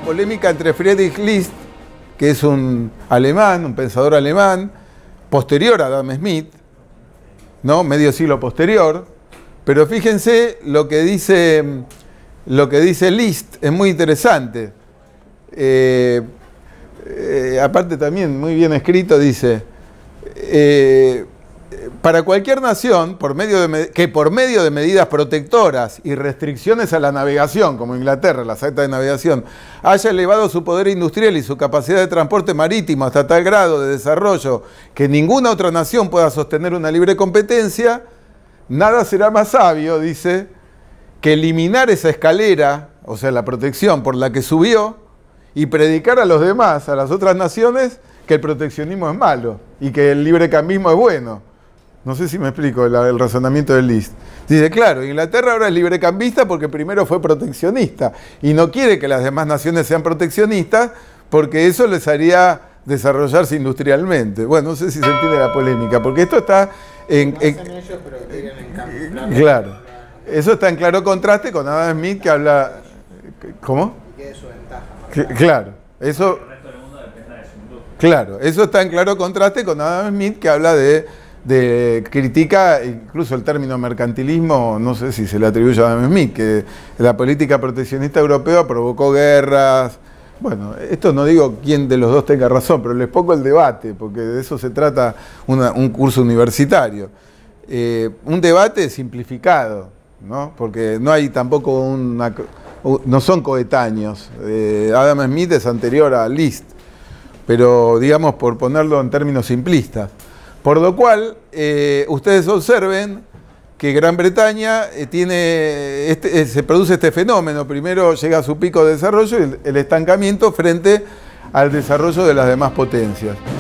polémica entre Friedrich List, que es un alemán, un pensador alemán, posterior a Adam Smith, ¿no? Medio siglo posterior, pero fíjense lo que dice List, es muy interesante. Aparte también muy bien escrito, dice, para cualquier nación, que por medio de medidas protectoras y restricciones a la navegación, como Inglaterra, las actas de navegación, haya elevado su poder industrial y su capacidad de transporte marítimo hasta tal grado de desarrollo que ninguna otra nación pueda sostener una libre competencia, nada será más sabio, dice, que eliminar esa escalera, o sea, la protección por la que subió, y predicar a los demás, a las otras naciones, que el proteccionismo es malo y que el librecambismo es bueno. No sé si me explico el razonamiento de List. Dice, claro, Inglaterra ahora es librecambista porque primero fue proteccionista y no quiere que las demás naciones sean proteccionistas porque eso les haría desarrollarse industrialmente. Bueno, no sé si se entiende la polémica, porque esto está claro, eso está en claro contraste con Adam Smith, que habla... ¿Cómo? Claro, eso... Claro, eso está en claro contraste con Adam Smith, que habla de critica incluso el término mercantilismo, no sé si se le atribuye a Adam Smith, que la política proteccionista europea provocó guerras. Bueno, esto no digo quién de los dos tenga razón, pero les pongo el debate, porque de eso se trata un curso universitario. Un debate simplificado, ¿no? Porque no hay tampoco no son coetáneos. Adam Smith es anterior a List, pero digamos por ponerlo en términos simplistas. Por lo cual, ustedes observen que Gran Bretaña se produce este fenómeno. Primero llega a su pico de desarrollo y el estancamiento frente al desarrollo de las demás potencias.